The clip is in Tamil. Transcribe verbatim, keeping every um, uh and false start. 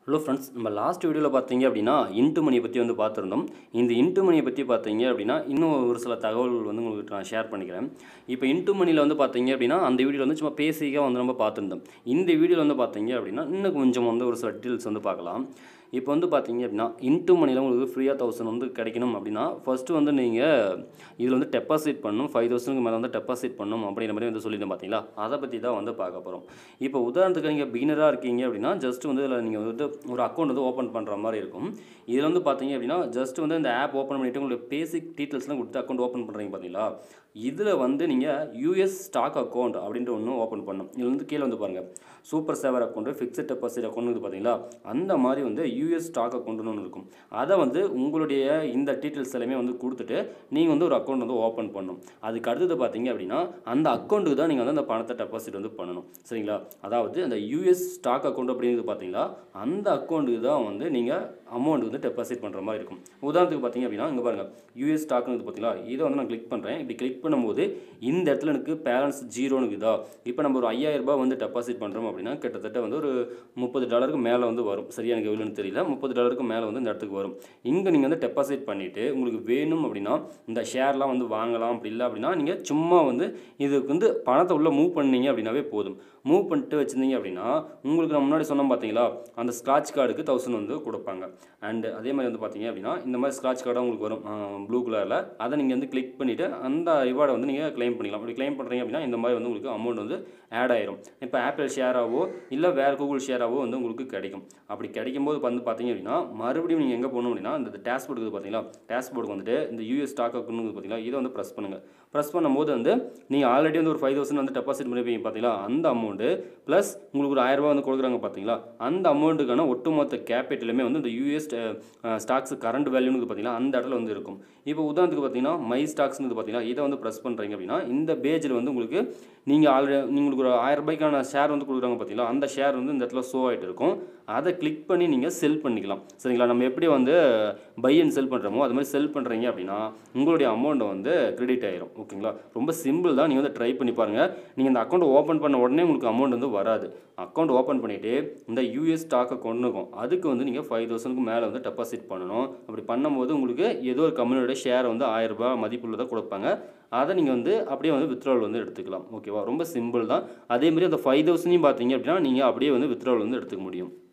ஹலோ ஃப்ரெண்ட்ஸ், நம்ம லாஸ்ட் வீடியோவில் பார்த்தீங்க அப்படின்னா இன்ட்டு மணியை பற்றி வந்து பார்த்துருந்தோம். இந்த இன்ட்டு மணியை பற்றி பார்த்தீங்க அப்படின்னா இன்னும் ஒரு சில தகவல்கள் வந்து உங்களுக்கு நான் ஷேர் பண்ணிக்கிறேன். இப்போ இன்ட்டு மணியில் வந்து பார்த்தீங்க அப்படின்னா அந்த வீடியோவில் வந்து சும்மா பேசிக்காக வந்து நம்ம பார்த்துருந்தோம். இந்த வீடியோவில் வந்து பார்த்தீங்க அப்படின்னா இன்னும் கொஞ்சம் வந்து ஒரு சில டீட்டெயில்ஸ் வந்து பார்க்கலாம். இப்போ வந்து பார்த்தீங்க அப்படின்னா இன்ட்டு மணியில் உங்களுக்கு ஃப்ரீயாக தௌசண்ட் வந்து கிடைக்கணும் அப்படின்னா ஃபஸ்ட்டு வந்து நீங்கள் இதில் வந்து டெபாசிட் பண்ணணும். ஃபைவ் தௌசண்ட்க்கு மேலே வந்து டெபாசிட் பண்ணணும் அப்படிங்கிற மாதிரி வந்து சொல்லியிருந்தேன் பார்த்தீங்களா. அதை பற்றி தான் வந்து பார்க்க போகிறோம். இப்போ உதாரணத்துக்கு நீங்கள் பிகினராக இருக்கீங்க அப்படின்னா ஜஸ்ட் வந்து இதில் நீங்கள் வந்து ஒரு அக்கௌண்ட் வந்து ஓப்பன் பண்ணுற மாதிரி இருக்கும். இதில் வந்து பார்த்தீங்க அப்படின்னா ஜஸ்ட் வந்து இந்த ஆப் ஓப்பன் பண்ணிவிட்டு உங்களுக்கு பேசிக் டீட்டெயில்ஸ்லாம் கொடுத்து அக்கௌண்ட் ஓப்பன் பண்ணுறீங்க பார்த்தீங்களா. இதில் வந்து நீங்கள் யூஎஸ் ஸ்டாக் அக்கௌண்ட் அப்படின்ட்டு ஒன்று ஓப்பன் பண்ணணும். இதில் வந்து கீழே வந்து பாருங்கள் super saver account, fixed deposit account வந்து பார்த்தீங்களா. அந்த மாதிரி வந்து யூஎஸ் ஸ்டாக் அக்கௌண்ட்னு ஒன்று இருக்கும். அதை வந்து உங்களுடைய இந்த டீட்டெயில்ஸ் எல்லாமே வந்து கொடுத்துட்டு நீங்கள் வந்து ஒரு அக்கௌண்ட் வந்து ஓப்பன் பண்ணணும். அதுக்கு அடுத்தது பார்த்தீங்க அப்படின்னா அந்த அக்கௌண்ட்டுக்கு தான் நீங்கள் வந்து அந்த பணத்தை டெபாசிட் வந்து பண்ணணும். சரிங்களா. அதாவது அந்த யூஎஸ் ஸ்டாக் அக்கௌண்ட் அப்படிங்கிறது பார்த்தீங்களா அந்த அக்கௌண்ட்டுக்கு தான் வந்து நீங்கள் அமௌண்ட் வந்து டெபாசிட் பண்ணுற மாதிரி இருக்கும். உதாரணத்துக்கு பார்த்தீங்க அப்படின்னா இங்கே பாருங்கள் யூஎஸ் ஸ்டாக்னு பார்த்தீங்களா. இதை வந்து நான் கிளிக் பண்ணுறேன். இப்படி கிளிக் பண்ணும்போது இந்த இடத்துல எனக்கு பேலன்ஸ் ஜீரோன்னு இதா. இப்போ நம்ம ஒரு ஐயாயிரம் ரூபாய் வந்து டெபாசிட் பண்ணுறோம் அப்படின்னா கிட்டத்தட்ட வந்து ஒரு முப்பது டாலருக்கு மேலே வந்து வரும். சரியா எனக்கு எவ்வளோன்னு தெரியல. முப்பது டாலருக்கு மேலே வந்து இந்த இடத்துக்கு வரும். இங்கே நீங்கள் வந்து டெபாசிட் பண்ணிவிட்டு உங்களுக்கு வேணும் அப்படின்னா இந்த ஷேர்லாம் வந்து வாங்கலாம். அப்படி இல்லை அப்படின்னா நீங்கள் சும்மா வந்து இதுக்கு வந்து பணத்தை உள்ளே மூவ் பண்ணீங்க அப்படின்னாவே போதும். மூவ் பண்ணிட்டு வச்சுருந்தீங்க அப்படின்னா உங்களுக்கு நான் முன்னாடி சொன்னோம் பார்த்தீங்களா அந்த ஸ்க்ராட்ச் கார்டுக்கு தௌசண்ட் வந்து கொடுப்பாங்க. அண்டு அதே மாதிரி வந்து பார்த்தீங்க அப்படின்னா இந்த மாதிரி ஸ்க்ராட்ச் கார்டாக உங்களுக்கு வரும் ப்ளூ கலரில். அதை நீங்கள் வந்து கிளிக் பண்ணிவிட்டு அந்த ரிவார்டை வந்து நீங்கள் கிளைம் பண்ணிக்கலாம். அப்படி கிளைம் பண்ணுறீங்க அப்படின்னா இந்த மாதிரி வந்து உங்களுக்கு அமௌண்ட் வந்து ஆட் ஆயிரும். இப்போ ஆப்பிள் ஷேராகவோ இல்லை வேறு கூகுள் ஷேராகவோ வந்து உங்களுக்கு கிடைக்கும். அப்படி கிடைக்கும் போது வந்து பார்த்தீங்க அப்படின்னா மறுபடியும் நீங்கள் எங்கே போகணும் அப்படின்னா இந்த டேஷ்போர்டு இருக்குது பார்த்தீங்களா. டேஷ்போர்டுக்கு வந்துட்டு இந்த யூஎஸ் ஸ்டாக் அக்கௌண்ட் பார்த்தீங்களா இதை வந்து ப்ரெஸ் பண்ணுங்கள். ப்ரெஸ் பண்ணும்போது வந்து நீங்கள் ஆல்ரெடி வந்து ஒரு ஃபைவ் தௌசண்ட் வந்து டெபாசிட் பண்ணிப்பீங்க பார்த்தீங்களா. அந்த அமௌண்ட்டு ப்ளஸ் உங்களுக்கு ஒரு ஆயிரம் ரூபாய் வந்து கொடுக்குறாங்க பார்த்தீங்களா. அந்த அமௌண்ட்டுக்கான ஒட்டுமொத்த கேபிட்டலுமே வந்து இந்த யூஎஸ் ஸ்டாக்ஸ் கரண்ட் வேல்யூன்னு பார்த்தீங்கன்னா அந்த இடத்துல வந்து இருக்கும். இப்போ உதாரணத்துக்கு பார்த்தீங்கன்னா மை ஸ்டாக்ஸ்னு பார்த்தீங்கன்னா இதை வந்து ப்ரெஸ் பண்ணுறீங்க அப்படின்னா இந்த பேஜில் வந்து உங்களுக்கு நீங்கள் ஆல்ரெடி உங்களுக்கு ஒரு ஆயிரம் ரூபாய்க்கான ஷேர் வந்து கொடுக்குறாங்க பார்த்தீங்களா. அந்த ஷேர் வந்து இந்த இடத்துல ஷோ ஆகிட்டு இருக்கும். அதை கிளிக் பண்ணி நீங்கள் செல் பண்ணிக்கலாம். சரிங்களா. நம்ம எப்படி வந்து பை அண்ட் செல் பண்ணுறோமோ அது மாதிரி செல் பண்ணுறீங்க அப்படின்னா உங்களுடைய அமௌண்ட்டை வந்து கிரெடிட் ஆயிரும். ஓகேங்களா. ரொம்ப சிம்பிள் தான். நீங்கள் வந்து ட்ரை பண்ணி பாருங்கள். நீங்கள் இந்த அக்கௌண்ட் ஓப்பன் பண்ண உடனே உங்களுக்கு அமௌண்ட் வந்து வராது. அக்கௌண்ட் ஓப்பன் பண்ணிவிட்டு இந்த யூஎஸ் ஸ்டாக் அக்கௌண்ட் இருக்கும். அதுக்கு வந்து நீங்கள் ஃபைவ் தௌசண்ட்க்கு மேலே வந்து டெபாசிட் பண்ணணும். அப்படி பண்ணும்போது உங்களுக்கு ஏதோ ஒரு கம்பெனியோட ஷேர் வந்து ஆயிரம் ரூபாய் மதிப்புள்ளதாக கொடுப்பாங்க. அதை நீங்கள் வந்து அப்படியே வந்து வித்ட்ராவல் வந்து எடுத்துக்கலாம். ஓகேவா. ரொம்ப சிம்பிள் தான். அதேமாதிரி அந்த ஃபைவ் தௌசண்டையும் பார்த்தீங்க அப்படின்னா நீங்கள் அப்படியே வந்து வித்ட்ராவல் வந்து எடுத்துக்க முடியும்.